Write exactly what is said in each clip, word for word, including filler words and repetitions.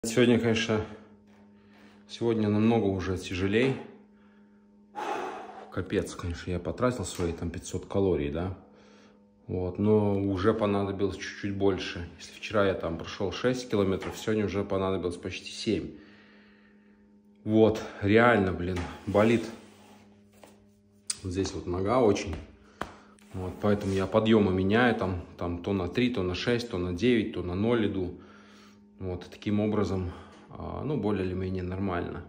Сегодня, конечно, сегодня намного уже тяжелей. Капец, конечно, я потратил свои там пятьсот калорий, да. Вот, но уже понадобилось чуть-чуть больше. Если вчера я там прошел шесть километров, сегодня уже понадобилось почти семь. Вот, реально, блин, болит вот здесь вот нога очень. Вот, поэтому я подъемы меняю, там, там то на три, то на шесть, то на девять, то на ноль иду. Вот, таким образом, ну, более или менее нормально.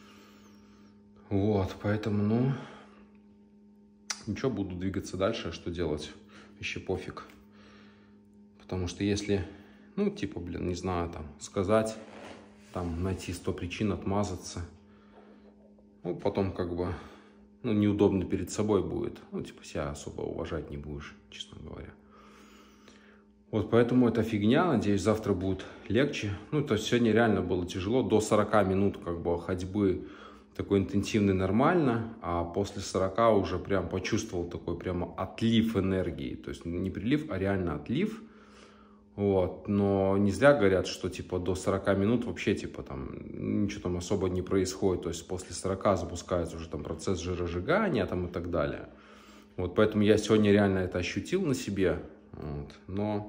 Вот, поэтому, ну, ничего, буду двигаться дальше, что делать, еще пофиг. Потому что если, ну, типа, блин, не знаю, там, сказать, там, найти сто причин, отмазаться, ну, потом, как бы, ну, неудобно перед собой будет. Ну, типа, себя особо уважать не будешь, честно говоря. Вот, поэтому это фигня. Надеюсь, завтра будет легче. Ну, то есть сегодня реально было тяжело. До сорока минут, как бы, ходьбы такой интенсивный нормально. А после сорока уже прям почувствовал такой прямо отлив энергии. То есть не прилив, а реально отлив. Вот. Но не зря говорят, что, типа, до сорока минут вообще, типа, там, ничего там особо не происходит. То есть после сорока запускается уже там процесс жиросжигания там и так далее. Вот, поэтому я сегодня реально это ощутил на себе. Вот. Но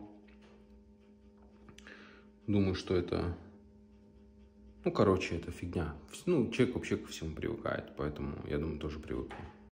думаю, что это, ну, короче, это фигня. Ну, человек вообще ко всему привыкает, поэтому я думаю, тоже привыкну.